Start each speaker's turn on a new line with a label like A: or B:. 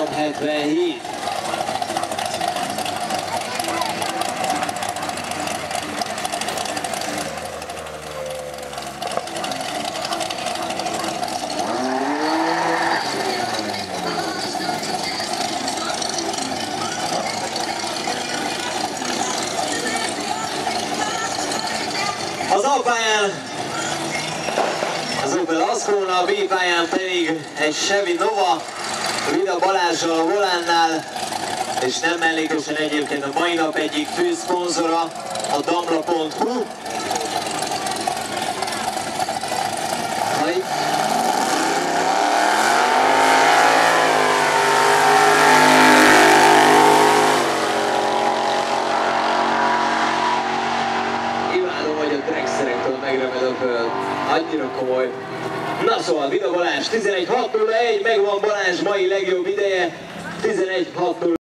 A: 13.77.
B: Az A pályán az Opel Ascona, a B pályán pedig egy Chevy Nova, Vida Balázsral a volánnál, és nem mellékesen egyébként a mai nap egyik főszponzora, a damla.hu. Megremed a föld. Annyira komoly. Na szóval, Vida Balázs 11.601, megvan Balázs mai legjobb ideje. 11.601.